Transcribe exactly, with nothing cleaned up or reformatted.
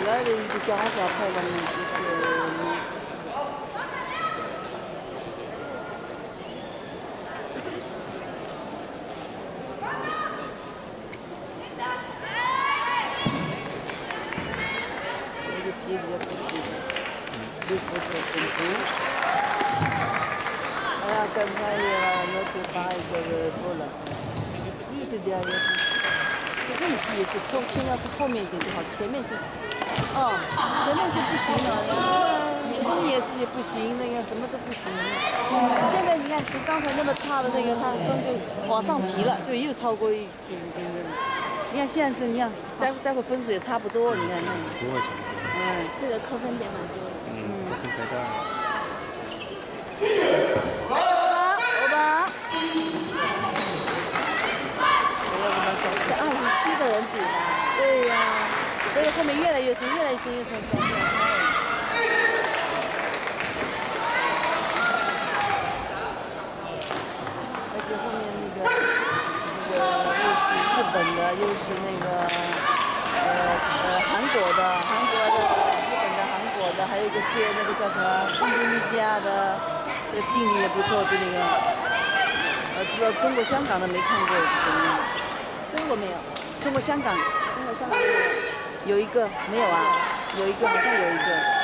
的一个脚下拍的就是。 皮比较粗皮，绿肤色很足。哎呀，刚才也那就打一个波了，绿色的也是。这个力气也是从尽量从后面一点就好，前面就，哦，前面就不行了，风也是也不行，那个什么都不行。现在你看，从刚才那么差的那个，它风就往上提了，就又超过一些现在。你看现在这，你看待待会分数也差不多，你看那。 不会差不多。 嗯， 这个扣分点蛮多的。 嗯，分太大了。 欧巴，欧巴， 是二十七个人比的。 对呀、啊，所以后面越来越深，越来越深，越深，感觉而且后面那个那个又是日本的，又是那个呃呃韩国的，韩国的。 的还有一个是那个叫什么印度尼西亚的，这个经理也不错，对那个，呃，知道中国香港的没看过， 中国没有， 中国香港， 中国香港没有， 有一个没有啊，有一个好像有一个。